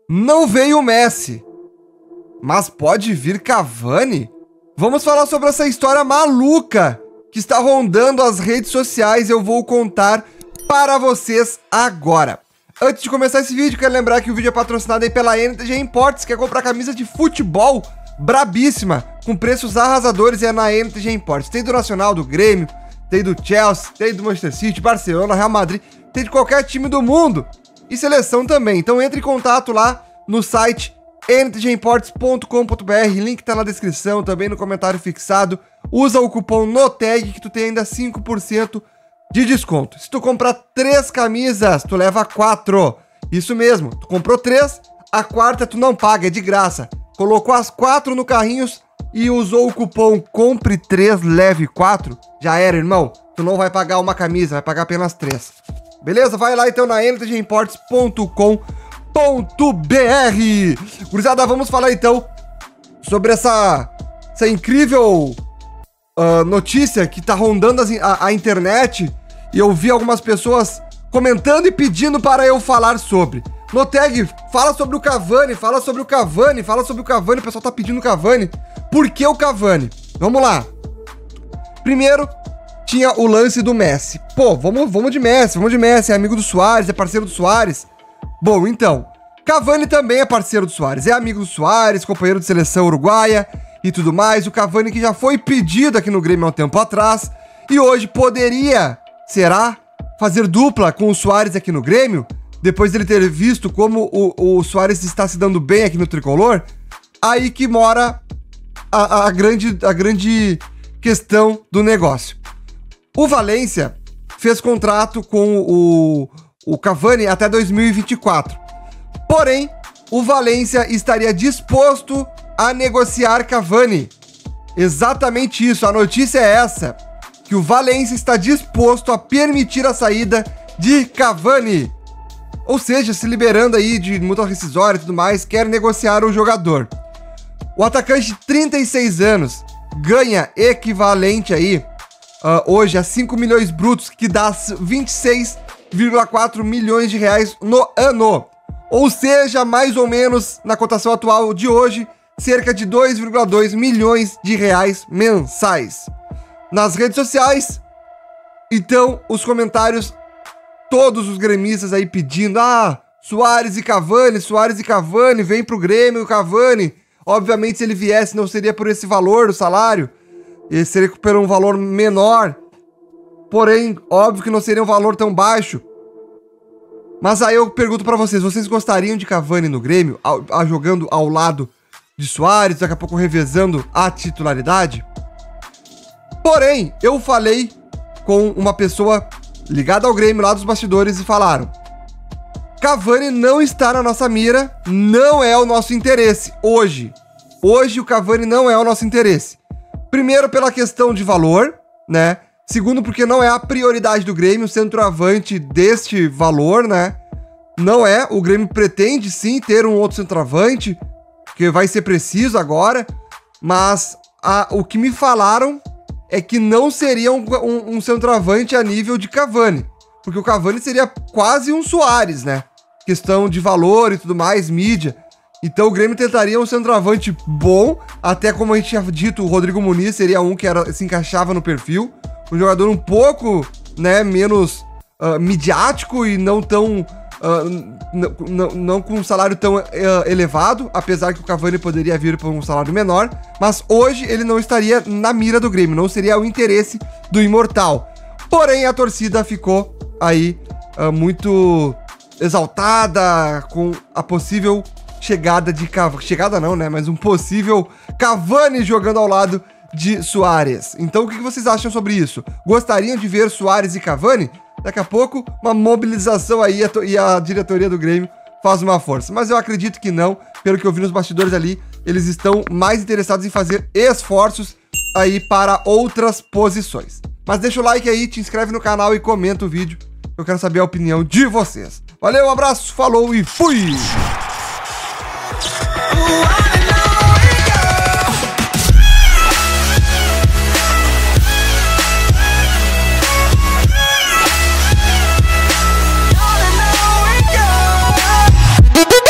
Não veio o Messi, mas pode vir Cavani? Vamos falar sobre essa história maluca que está rondando as redes sociais. Eu vou contar para vocês agora. Antes de começar esse vídeo, quero lembrar que o vídeo é patrocinado aí pela NTG Imports. Quer comprar camisa de futebol brabíssima, com preços arrasadores, é na NTG Imports. Tem do Nacional, do Grêmio, tem do Chelsea, tem do Manchester City, Barcelona, Real Madrid, tem de qualquer time do mundo. E seleção também. Então entre em contato lá no site ntgimports.com.br, link tá na descrição, também no comentário fixado. Usa o cupom NOTEG que tu tem ainda 5% de desconto. Se tu comprar 3 camisas, tu leva 4. Isso mesmo, tu comprou 3, a quarta tu não paga, é de graça. Colocou as 4 no carrinho e usou o cupom COMPRE 3, leve 4, já era, irmão. Tu não vai pagar uma camisa, vai pagar apenas 3. Beleza? Vai lá então na ntgimports.com.br. Gurizada, vamos falar então sobre essa incrível notícia que tá rondando a internet, e eu vi algumas pessoas comentando e pedindo para eu falar sobre. Noteg, fala sobre o Cavani, fala sobre o Cavani, fala sobre o Cavani, o pessoal tá pedindo o Cavani. Por que o Cavani? Vamos lá. Primeiro, tinha o lance do Messi. Pô, vamos de Messi, é amigo do Suárez, é parceiro do Suárez. Bom, então, Cavani também é parceiro do Suárez, é amigo do Suárez, companheiro de seleção uruguaia e tudo mais. O Cavani que já foi pedido aqui no Grêmio há um tempo atrás e hoje poderia, será, fazer dupla com o Suárez aqui no Grêmio, depois dele ter visto como o Suárez está se dando bem aqui no Tricolor. Aí que mora a grande questão do negócio. O Valência fez contrato com o Cavani até 2024. Porém, o Valência estaria disposto a negociar Cavani. Exatamente isso, a notícia é essa, que o Valência está disposto a permitir a saída de Cavani. Ou seja, se liberando aí de multa rescisória e tudo mais, quer negociar o jogador. O atacante de 36 anos ganha equivalente aí, hoje a 5 milhões brutos, que dá 26,4 milhões de reais no ano. Ou seja, mais ou menos, na cotação atual de hoje, cerca de 2,2 milhões de reais mensais. Nas redes sociais, então, os comentários, todos os gremistas aí pedindo, Suárez e Cavani, vem pro Grêmio, o Cavani. Obviamente, se ele viesse, não seria por esse valor do salário, ele seria por um valor menor. Porém, óbvio que não seria um valor tão baixo. Mas aí eu pergunto pra vocês gostariam de Cavani no Grêmio, jogando ao lado de Suárez, daqui a pouco revezando a titularidade? Porém, eu falei com uma pessoa ligada ao Grêmio lá dos bastidores e falaram: Cavani não está na nossa mira, não é o nosso interesse hoje. Hoje o Cavani não é o nosso interesse. Primeiro pela questão de valor, né? Segundo porque não é a prioridade do Grêmio, centroavante deste valor, né? Não é, o Grêmio pretende sim ter um outro centroavante, que vai ser preciso agora, mas o que me falaram é que não seria um centroavante a nível de Cavani, porque o Cavani seria quase um Suárez, né? Questão de valor e tudo mais, mídia. Então o Grêmio tentaria um centroavante bom, até como a gente tinha dito, o Rodrigo Muniz seria um que se encaixava no perfil, um jogador um pouco, né, menos midiático e não tão não com um salário tão elevado, apesar que o Cavani poderia vir por um salário menor, mas hoje ele não estaria na mira do Grêmio, não seria o interesse do Imortal. Porém, a torcida ficou aí muito exaltada com a possível chegada de Cavani. Chegada não, né? Mas um possível Cavani jogando ao lado de Suárez. Então, o que vocês acham sobre isso? Gostariam de ver Suárez e Cavani? Daqui a pouco, uma mobilização aí e a diretoria do Grêmio faz uma força. Mas eu acredito que não. Pelo que eu vi nos bastidores ali, eles estão mais interessados em fazer esforços aí para outras posições. Mas deixa o like aí, te inscreve no canal e comenta o vídeo. Eu quero saber a opinião de vocês. Valeu, um abraço, falou e fui!